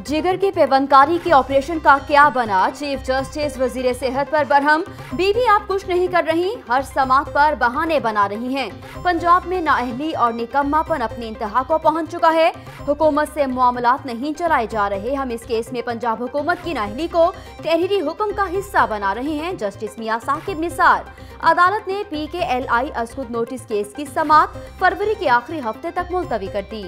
जिगर की पेवंदकारी के ऑपरेशन का क्या बना? चीफ जस्टिस वजीर सेहत पर बरहम। बीबी आप कुछ नहीं कर रही, हर समात पर बहाने बना रही हैं। पंजाब में नाअहली और निकम्मापन अपनी इंतहा को पहुंच चुका है। हुकूमत से मामलात नहीं चलाए जा रहे। हम इस केस में पंजाब हुकूमत की नाअहली को तहरीरी हुक्म का हिस्सा बना रहे हैं। जस्टिस मियां साकिब निसार। अदालत ने PKLI असखुद नोटिस केस की समात फरवरी के आखिरी हफ्ते तक मुलतवी कर दी।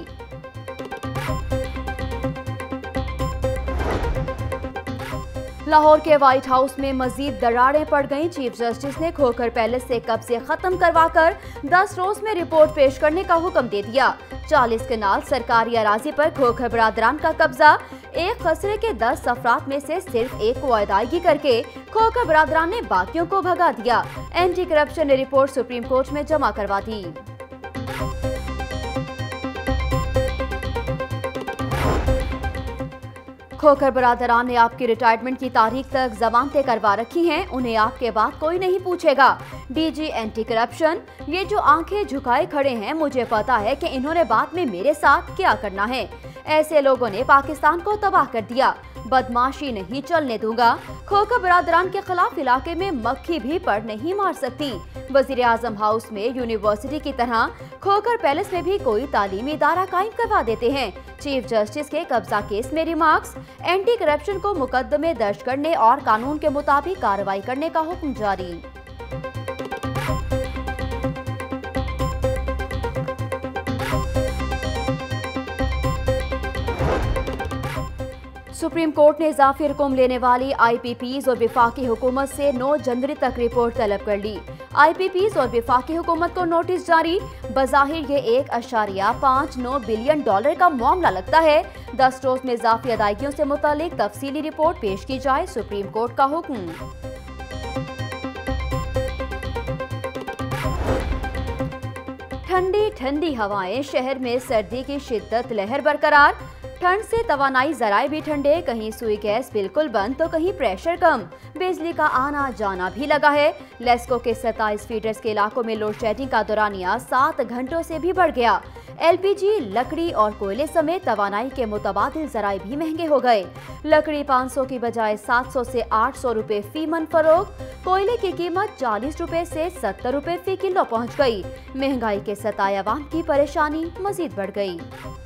लाहौर के व्हाइट हाउस में मजीद दरारें पड़ गईं। चीफ जस्टिस ने खोखर पैलेस से कब्जे खत्म करवाकर 10 रोज में रिपोर्ट पेश करने का हुक्म दे दिया। 40 कनाल सरकारी अराजी पर खोखर बरादरान का कब्जा। एक खसरे के 10 अफराद में से सिर्फ एक को अदायगी करके खोखर बरादरान ने बाकियों को भगा दिया। एंटी करप्शन ने रिपोर्ट सुप्रीम कोर्ट में जमा करवा दी। खोखर बरादरान ने आपकी रिटायरमेंट की तारीख तक जमानतें करवा रखी हैं। उन्हें आपके बाद कोई नहीं पूछेगा। DG एंटी करप्शन, ये जो आंखें झुकाए खड़े हैं, मुझे पता है कि इन्होंने बाद में मेरे साथ क्या करना है। ऐसे लोगों ने पाकिस्तान को तबाह कर दिया। बदमाशी नहीं चलने दूंगा। खोखर बरादरान के खिलाफ इलाके में मक्खी भी पर नहीं मार सकती। वजीर आजम हाउस में यूनिवर्सिटी की तरह खोखर पैलेस में भी कोई तालीमी इदारा कायम करवा देते हैं। चीफ जस्टिस के कब्जा केस में रिमार्क्स। एंटी करप्शन को मुकदमे दर्ज करने और कानून के मुताबिक कार्रवाई करने का हुक्म जारी। सुप्रीम कोर्ट ने इजाफी रकम लेने वाली IPPs और वफाकी हुकूमत से 9 जनवरी तक रिपोर्ट तलब कर ली। IPPs और वफाकी हुकूमत को नोटिस जारी। बज़ाहिर ये $1.59 बिलियन का मामला लगता है। 10 रोज में इजाफी अदायगियों से मुतालिक तफसीली रिपोर्ट पेश की जाए, सुप्रीम कोर्ट का हुक्म। ठंडी ठंडी हवाएं, शहर में सर्दी की शिद्दत लहर बरकरार। ठंड से तवानाई जराए भी ठंडे, कहीं सुई गैस बिल्कुल बंद तो कहीं प्रेशर कम। बिजली का आना जाना भी लगा है। लेस्को के 27 फीडर्स के इलाकों में लोड शेडिंग का दौरानिया 7 घंटों से भी बढ़ गया। LPG, लकड़ी और कोयले समेत तवानाई के मुतबादिल जराए भी महंगे हो गए। लकड़ी 500 की बजाय 700 से 800 रुपए फी मन फरोख्त। कोयले की कीमत 40 रुपए से 70 रुपए फी किलो पहुँच गई। महंगाई के सताए अवाम की परेशानी मजीद बढ़ गई।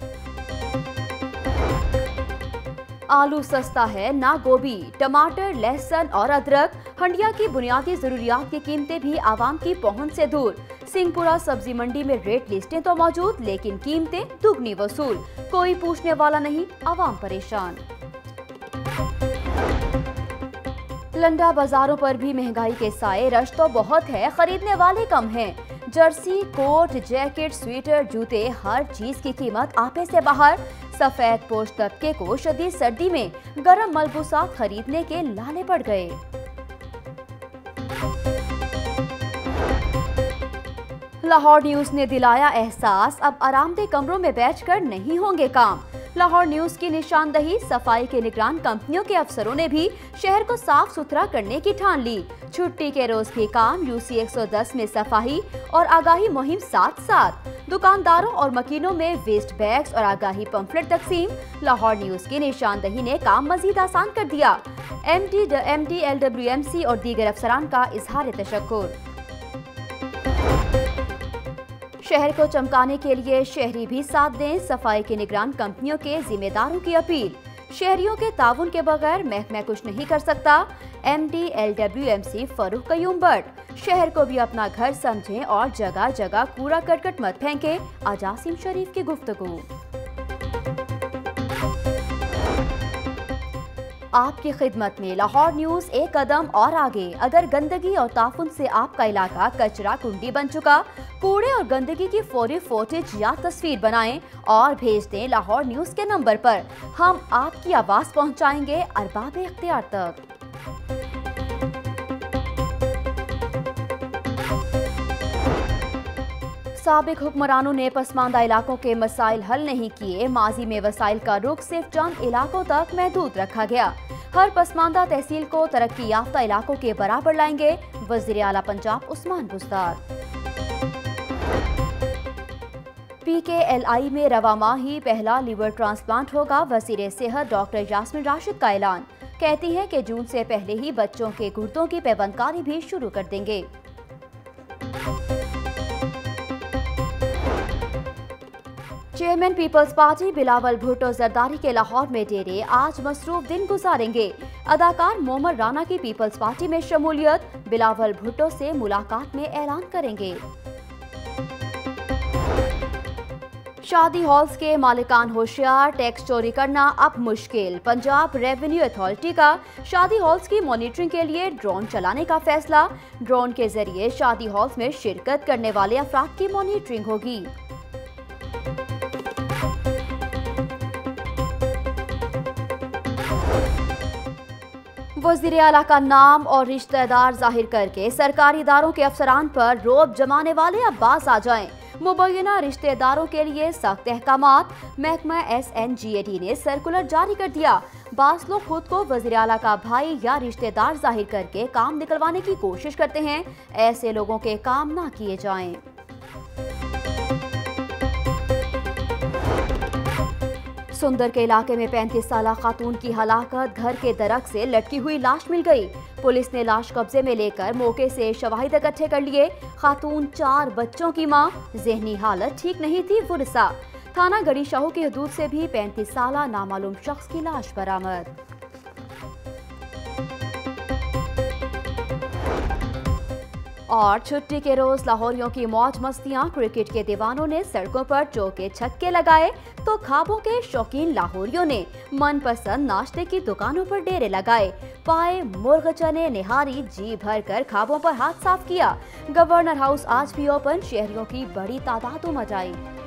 आलू सस्ता है ना गोभी, टमाटर, लहसुन और अदरक। हंडिया की बुनियादी जरूरियात की कीमतें भी आवाम की पहुंच से दूर। सिंहपुरा सब्जी मंडी में रेट लिस्टें तो मौजूद, लेकिन कीमतें दुगनी वसूल। कोई पूछने वाला नहीं, आवाम परेशान। लंडा बाजारों पर भी महंगाई के साए। रश तो बहुत है, खरीदने वाले कम हैं। जर्सी, कोट, जैकेट, स्वेटर, जूते, हर चीज की कीमत आपे से बाहर। सफेद पोश तबके को शदीद सर्दी में गर्म मलबूसात खरीदने के लाले पड़ गए। लाहौर न्यूज ने दिलाया एहसास, अब आरामदेह कमरों में बैठकर नहीं होंगे काम। लाहौर न्यूज की निशानदही। सफाई के निगरान कंपनियों के अफसरों ने भी शहर को साफ सुथरा करने की ठान ली। छुट्टी के रोज भी काम। UC 110 में सफाई और आगाही मुहिम साथ साथ। दुकानदारों और मकीनों में वेस्ट बैग्स और आगाही पंफलेट तकसीम। लाहौर न्यूज की निशानदही ने काम मजीद आसान कर दिया। MD, LWMC और दीगर अफसरान का इजहार तशक्कुर। शहर को चमकाने के लिए शहरी भी साथ दें। सफाई के निगरान कंपनियों के जिम्मेदारों की अपील। शहरियों के ताउन के बगैर महकमा कुछ नहीं कर सकता। MD, LWMC Farrukh Qayyum Bhatt. शहर को भी अपना घर समझें और जगह जगह कूड़ा करकट मत फेंके। आजासिम शरीफ की गुफ्तगू। आपकी खिदमत में लाहौर न्यूज एक कदम और आगे। अगर गंदगी और ताफुन से आपका इलाका कचरा कुंडी बन चुका, कूड़े और गंदगी की फौरी फुटेज या तस्वीर बनाएं और भेज दें लाहौर न्यूज के नंबर पर। हम आपकी आवाज पहुंचाएंगे अरबाब इख्तियार तक। साबिक हुक्मरानों ने पसमानदा इलाकों के मसाइल हल नहीं किए। माजी में वसाइल का रुख सिर्फ चंद इलाकों तक महदूद रखा गया। हर पसमानदा तहसील को तरक्की याफ्ता इलाकों के बराबर लाएंगे, वज़ीर आला पंजाब उस्मान बुज़दार। PKLI में रवा माह ही पहला लीवर ट्रांसप्लांट होगा। वज़ीर सेहत डॉक्टर यास्मीन राशिद का ऐलान। कहती है कि जून से पहले ही बच्चों के गुर्दों की पैबंदकारी भी शुरू कर देंगे। चेयरमैन पीपल्स पार्टी बिलावल भुट्टो जरदारी के लाहौर में डेरे आज मसरूफ दिन गुजारेंगे। अदाकार मोहम्मद राना की पीपल्स पार्टी में शमूलियत। बिलावल भुट्टो से मुलाकात में ऐलान करेंगे। शादी हॉल्स के मालिकान होशियार, टैक्स चोरी करना अब मुश्किल। पंजाब रेवेन्यू अथॉरिटी का शादी हॉल्स की मॉनिटरिंग के लिए ड्रोन चलाने का फैसला। ड्रोन के जरिए शादी हॉल्स में शिरकत करने वाले अफराद की मॉनिटरिंग होगी। वज़ीर आला का नाम और रिश्तेदार जाहिर करके सरकारी इदारों के अफसरान पर रोब जमाने वाले अब बाज आ जाएं। मुबैना रिश्तेदारों के लिए सख्त अहकामात। महकमा SNGAD ने सर्कुलर जारी कर दिया। बास लोग खुद को वज़ीर आला का भाई या रिश्तेदार जाहिर करके काम निकलवाने की कोशिश करते हैं। ऐसे लोगों के काम ना किए जाएं। सुंदर के इलाके में 35 साला खातून की हलाकत। घर के दरख्त से लटकी हुई लाश मिल गई। पुलिस ने लाश कब्जे में लेकर मौके से शवाहिद इकट्ठे कर लिए। खातून 4 बच्चों की मां, ज़हनी हालत ठीक नहीं थी। फुरसा थाना गड़ी शाहू की हदूद से भी 35 साला नामालूम शख्स की लाश बरामद। और छुट्टी के रोज लाहौरियों की मौज मस्तियां। क्रिकेट के दीवानों ने सड़कों पर चौके छक्के लगाए तो ख्वाबों के शौकीन लाहौरियों ने मनपसंद नाश्ते की दुकानों पर डेरे लगाए। पाए मुर्ग चने निहारी, जी भर कर ख्वाबों पर हाथ साफ किया। गवर्नर हाउस आज भी ओपन। शहरियों की बड़ी तादाद उमड़ आई।